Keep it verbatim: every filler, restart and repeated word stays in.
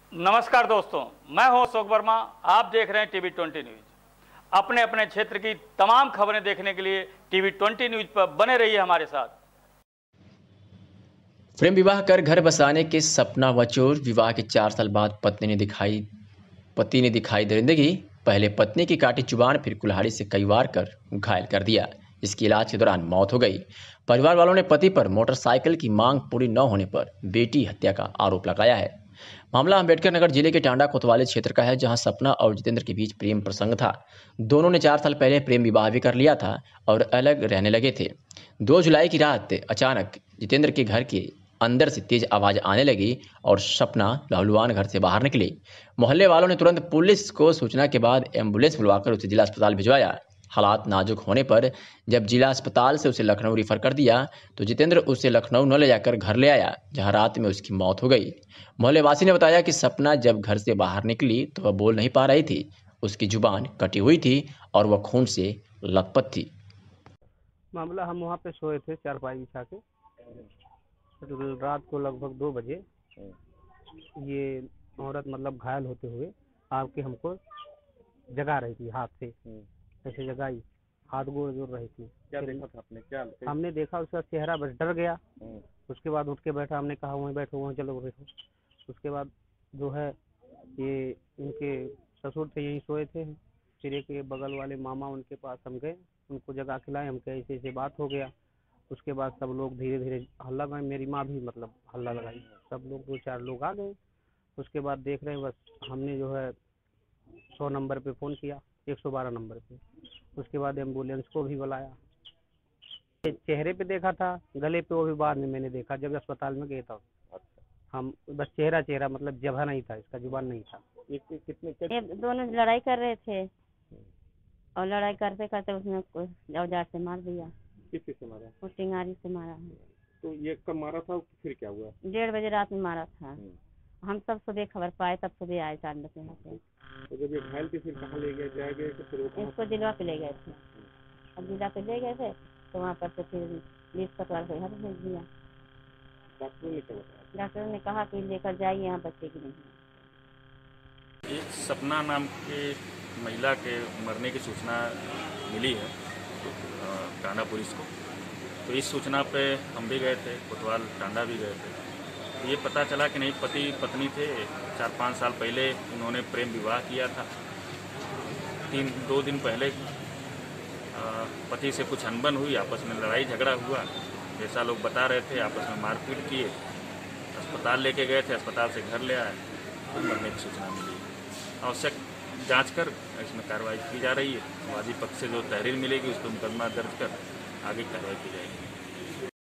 नमस्कार दोस्तों, मैं हूं अशोक वर्मा। आप देख रहे हैं टीवी ट्वेंटी न्यूज। अपने अपने क्षेत्र की तमाम खबरें देखने के लिए टीवी ट्वेंटी न्यूज पर बने रहिए हमारे साथ। प्रेम विवाह कर घर बसाने के सपना व चोर। विवाह के चार साल बाद पत्नी ने दिखाई पति ने दिखाई दरिंदगी। पहले पत्नी की काटी जुबान, फिर कुल्हाड़ी से कई वार कर घायल कर दिया। इसकी इलाज के दौरान मौत हो गई। परिवार वालों ने पति पर मोटरसाइकिल की मांग पूरी न होने पर बेटी हत्या का आरोप लगाया है। मामला अम्बेडकर नगर जिले के टांडा कोतवाली क्षेत्र का है, जहां सपना और जितेंद्र के बीच प्रेम प्रसंग था। दोनों ने चार साल पहले प्रेम विवाह भी कर लिया था और अलग रहने लगे थे। दो जुलाई की रात अचानक जितेंद्र के घर के अंदर से तेज आवाज आने लगी और सपना लहलुहान घर से बाहर निकली। मोहल्ले वालों ने तुरंत पुलिस को सूचना के बाद एम्बुलेंस बुलवाकर उसे जिला अस्पताल भिजवाया। हालात नाजुक होने पर जब जिला अस्पताल से उसे लखनऊ रिफर कर दिया तो जितेंद्र उसे लखनऊ न ले जाकर घर ले आया, जहां रात में उसकी मौत हो गई। मोहल्लेवासी ने बताया कि सपना जब घर से बाहर निकली तो वह बोल नहीं पा रही थी। उसकी जुबान कटी हुई थी और वह खून से लथपथ थी। मामला, हम वहाँ पे सोए थे चारपाई बिछा के। रात को लगभग दो बजे ये औरत मतलब घायल होते हुए आके हमको जगा रही थी, हाथ से ऐसे जगाई, हाथ गोड़ जोड़ रही थी। क्या देखा था आपने? क्या हमने देखा उसका चेहरा बस डर गया। उसके बाद उठ के बैठा, हमने कहा वहीं बैठो, वहीं चलो बैठो। उसके बाद जो है ये उनके ससुर थे, यहीं सोए थे। फिर एक बगल वाले मामा, उनके पास हम गए, उनको जगा के लाए। हम कहे ऐसे ऐसे बात हो गया। उसके बाद सब लोग धीरे धीरे हल्ला लगाए, मेरी माँ भी मतलब हल्ला लगाई। सब लोग दो चार लोग आ गए। उसके बाद देख रहे हैं बस हमने जो है सौ नंबर पे फ़ोन किया, एक सौ बारह नंबर पे। उसके बाद एम्बुलेंस को भी बुलाया। चेहरे पे देखा था, गले पे वो भी बाद में मैंने देखा जब अस्पताल में गए था। हम बस चेहरा चेहरा मतलब जगह नहीं था, इसका जुबान नहीं था। ये कितने ये दोनों लड़ाई कर रहे थे और लड़ाई करते करते उसने औजार से मार दिया। किसी से मारा? वो टिंगारी से मारा है। तो ये कब मारा था, फिर क्या हुआ? डेढ़ बजे रात में मारा था। हम सब सुबह खबर पाए, तब सुबह आए चार बजे यहाँ पे। तो जब ये घायल थी फिर कहाँ ले गए, जाए गए? फिर इसको जिला पे ले गए थे। अब जिला पे ले गए थे तो वहाँ पर से फिर बीस पतवार को घर भेज दिया। डॉक्टरों ने क्या बताया? डॉक्टर ने कहा कि लेकर जाइए, यहाँ बच्चे की नहीं। एक सपना नाम के महिला के मरने की सूचना मिली है टांडा पुलिस को। तो इस सूचना पे हम भी गए थे, कोतवाल टांडा भी गए थे। तो ये पता चला कि नहीं, पति पत्नी थे। चार पाँच साल पहले उन्होंने प्रेम विवाह किया था। तीन दो दिन पहले पति से कुछ अनबन हुई, आपस में लड़ाई झगड़ा हुआ। जैसा लोग बता रहे थे, आपस में मारपीट किए। अस्पताल लेके गए थे, अस्पताल से घर ले आए तो मरने की सूचना मिली। आवश्यक जांच कर इसमें कार्रवाई की जा रही है। वादी पक्ष से जो तहरीर मिलेगी उस पर मुकदमा दर्ज कर आगे कार्रवाई की जाएगी।